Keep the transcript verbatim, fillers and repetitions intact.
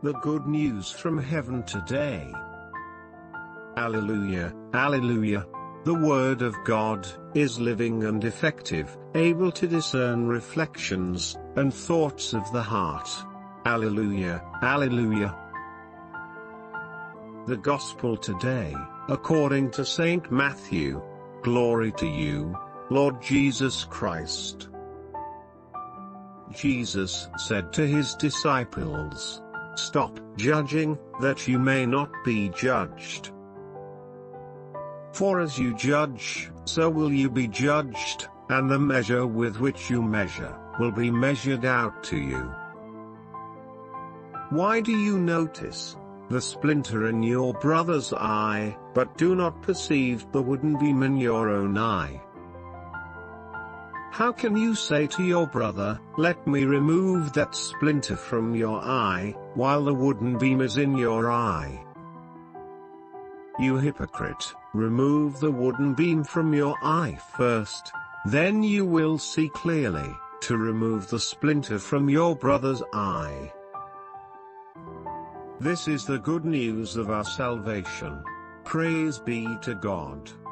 The good news from heaven today. Alleluia, alleluia. The Word of God is living and effective, able to discern reflections and thoughts of the heart. Alleluia, alleluia. The Gospel today, according to Saint Matthew. Glory to you, Lord Jesus Christ. Jesus said to his disciples, "Stop judging, that you may not be judged. For as you judge, so will you be judged, and the measure with which you measure, will be measured out to you." Why do you notice the splinter in your brother's eye, but do not perceive the wooden beam in your own eye? How can you say to your brother, "Let me remove that splinter from your eye," while the wooden beam is in your eye? You hypocrite, remove the wooden beam from your eye first, then you will see clearly to remove the splinter from your brother's eye. This is the good news of our salvation. Praise be to God.